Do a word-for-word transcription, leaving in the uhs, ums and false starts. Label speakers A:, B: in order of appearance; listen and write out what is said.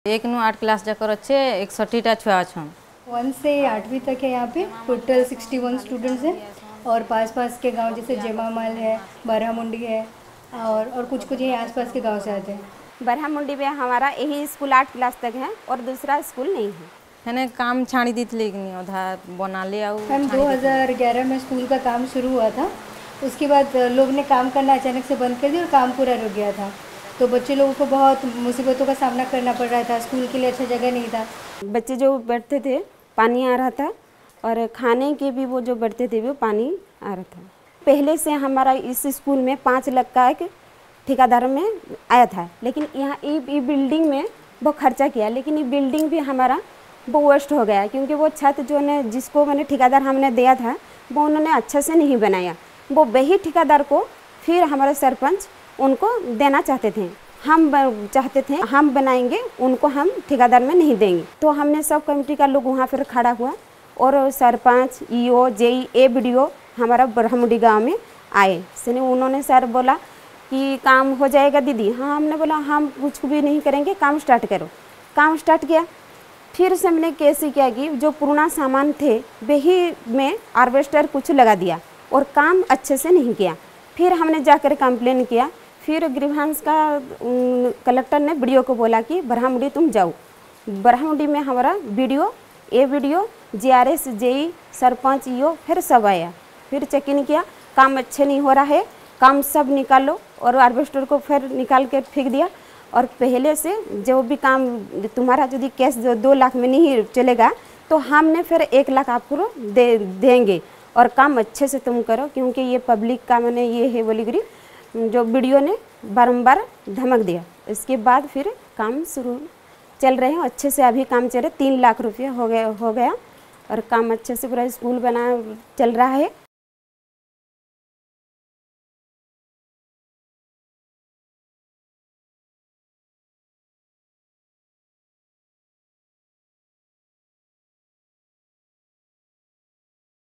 A: एक नु आठ क्लास जाकर अच्छे इकसठ टा छुआ अच्छा
B: वन से आठवीं तक है। यहाँ पे टोटल सिक्सटी वन स्टूडेंट्स हैं और पास पास के गांव जैसे जमामाल है, बरहामुंडी है और और कुछ कुछ ये आसपास के गांव से आते हैं।
C: बरहामुंडी में हमारा यही स्कूल आठ क्लास तक है और दूसरा स्कूल नहीं है।
A: है काम छाड़ी दी थी अधा बना ले।
B: मैम दो हज़ार ग्यारह में स्कूल का काम शुरू हुआ था, उसके बाद लोग ने काम करना अचानक से बंद कर दिया और काम पूरा रुक गया था। तो बच्चे लोगों को बहुत मुसीबतों का सामना करना पड़ रहा था, स्कूल के लिए अच्छा जगह नहीं था।
C: बच्चे जो बैठते थे पानी आ रहा था और खाने के भी वो जो बैठते थे वो पानी आ रहा था। पहले से हमारा इस स्कूल में पाँच लाख का एक ठेकेदार में आया था, लेकिन यहाँ ये बिल्डिंग में वो खर्चा किया, लेकिन ये बिल्डिंग भी हमारा वो वेस्ट हो गया क्योंकि वो छत जो ने जिसको मैंने ठेकेदार हमने दिया था वो उन्होंने अच्छे से नहीं बनाया। वो वही ठेकेदार को फिर हमारे सरपंच उनको देना चाहते थे, हम चाहते थे हम बनाएंगे, उनको हम ठेकेदार में नहीं देंगे। तो हमने सब कमेटी का लोग वहाँ पर खड़ा हुआ और sarpanch, EO, JE, A video हमारा बरहामुंडी गांव में आए। इसने उन्होंने सर बोला कि काम हो जाएगा दीदी। हाँ, हमने बोला हम कुछ भी नहीं करेंगे, काम स्टार्ट करो। काम स्टार्ट किया। फिर से हमने कैसे किया कि जो पुराना सामान थे वही में हार्वेस्टर कुछ लगा दिया और काम अच्छे से नहीं किया। फिर हमने जाकर कंप्लेन किया। फिर ग्रीवांस का कलेक्टर ने वीडियो को बोला कि बरहामुंडी तुम जाओ। बरहामुंडी में हमारा video, A video, GRS, JE, sarpanch, EO फिर सब आया। फिर चेक इन किया, काम अच्छे नहीं हो रहा है, काम सब निकालो और हार्वेस्टर को फिर निकाल के फेंक दिया। और पहले से जो भी काम तुम्हारा यदि केस जो दो लाख में नहीं चलेगा तो हमने फिर एक लाख आपको दे देंगे और काम अच्छे से तुम करो, क्योंकि ये पब्लिक का मैंने ये है बोली करी जो वीडियो ने बारंबार धमक दिया। इसके बाद फिर काम शुरू चल रहे हैं अच्छे से। अभी काम चल रहे, तीन लाख रुपये हो गया हो गया और काम अच्छे से पूरा स्कूल बना चल रहा है।